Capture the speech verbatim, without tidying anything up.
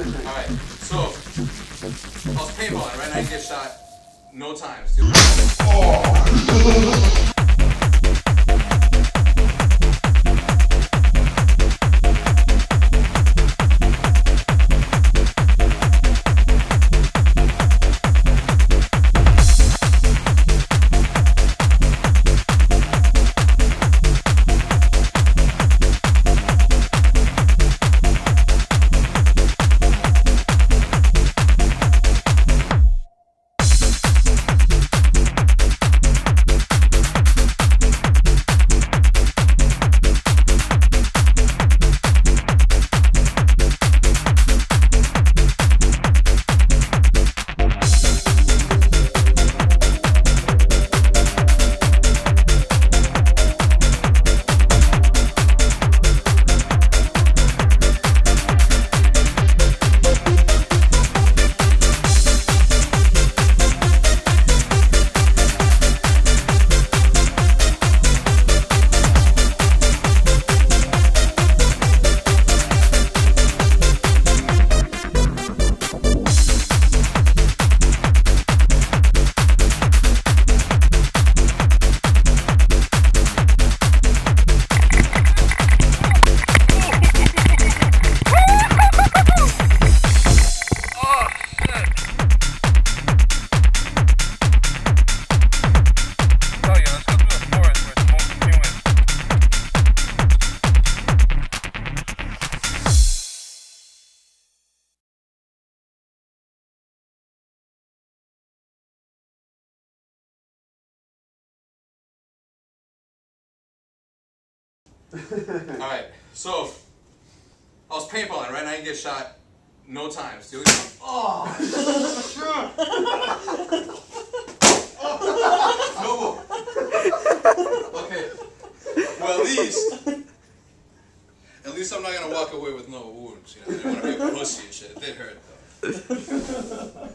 Alright, so I was paintballing, right? And I get shot no times. Oh. Alright, so I was paintballing, right? And I get shot no times. The only time. Oh, shit! Oh. No. Okay. Well, at least, at least I'm not gonna walk away with no wounds. You know, I didn't want to be a pussy and shit. It did hurt though.